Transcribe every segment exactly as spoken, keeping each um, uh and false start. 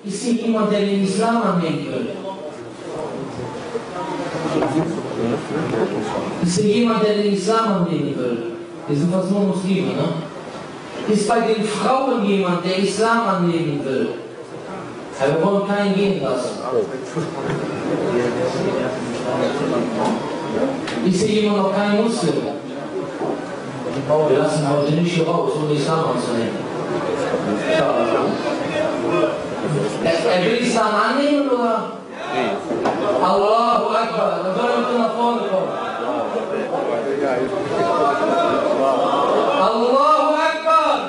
Ist hier jemand, der den Islam annehmen will? Ist hier jemand, der den Islam annehmen will? Wir sind fast nur Muslime, ne? Ist bei den Frauen jemand, der Islam annehmen will? Ja, wir wollen keinen gehen lassen. Ist hier jemand noch kein Muslim? Wir lassen heute nicht hier raus, um Islam anzunehmen. Er, er will Islam annehmen, oder? Allahu Akbar, dann soll er bitte nach vorne kommen. Allahu Akbar!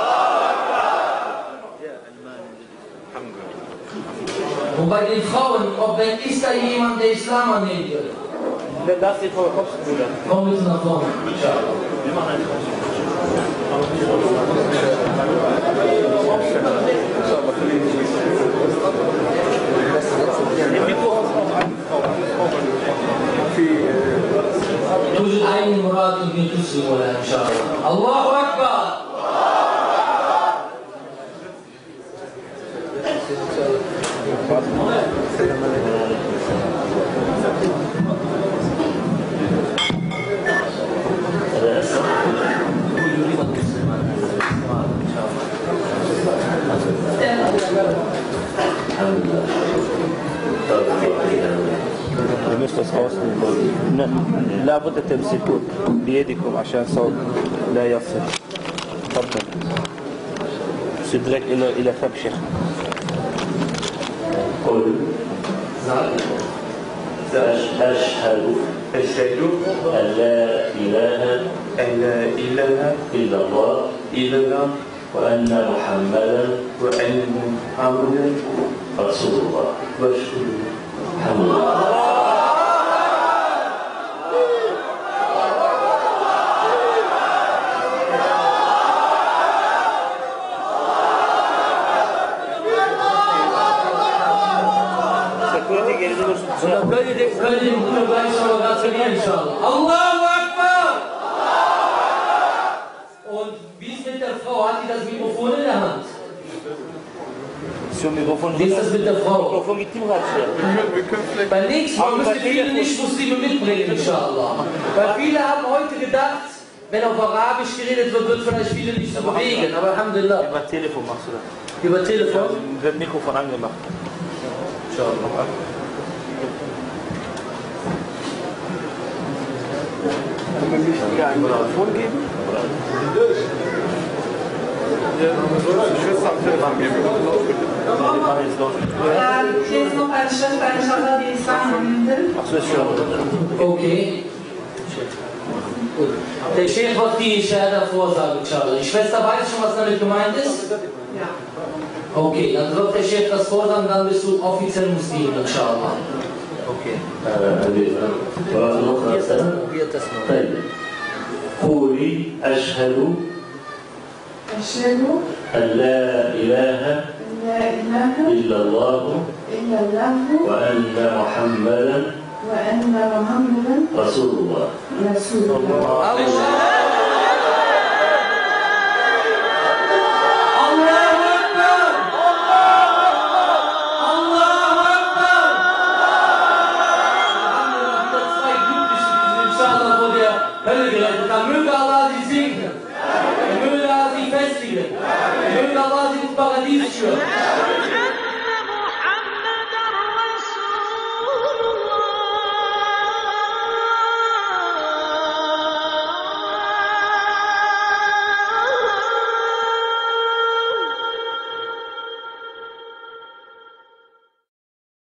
Und bei den Frauen, ob wenn ist da jemand, der Islam annehmen will? Lass die Frau Kopf, Bruder. Komm bitte nach vorne. Wir machen einen توجد أي مراد يمكن تسلم ولا إن شاء الله. الله أكبر. Ihr müsst das rausnehmen. لا بد تمسكوا بيدكم عشان صوت لا يصل. تفضل. صدرك إلى إلى فم شيخ. قل أشهد أشهد أن لا إله أن لا إله إلا الله إلا الله وأن محمدا وأن محمدا رسول الله رسول الله. Allahu Akbar! Und wie ist mit der Frau? Hat die das Mikrofon in der Hand? Wie ist das mit der Frau? Beim nächsten Mal müssen viele Nicht-Muslime mitbringen, inshallah. Weil viele haben heute gedacht, wenn auf Arabisch geredet wird, wird vielleicht viele nicht so bewegen. Aber Alhamdulillah. Über Telefon machst du das. Über Telefon? Wird Mikrofon angemacht. Inshallah. Können wir mich hier ein Mikrofon geben? Die Schwester am Telefon geben. Hier ist noch eine Schwester, inshallah, die Islam annehmen will. Ach so, ist schon. Okay. Der Sheikh wird die Shahada vorsagen, inshallah. Die Schwester weiß schon, was damit gemeint ist? Ja. Okay, dann wird der Sheikh das vorsagen, dann bist du offiziell Muslim, inshallah. Okay. طيب قولي أشهد أشهد أن لا إله لا إله إلا الله إلا الله وأن محمدا وأن محمدا رسول الله رسول الله. Dann möge Allah sie segnen, möge Allah sie festigen, möge Allah sie ins Paradies führen.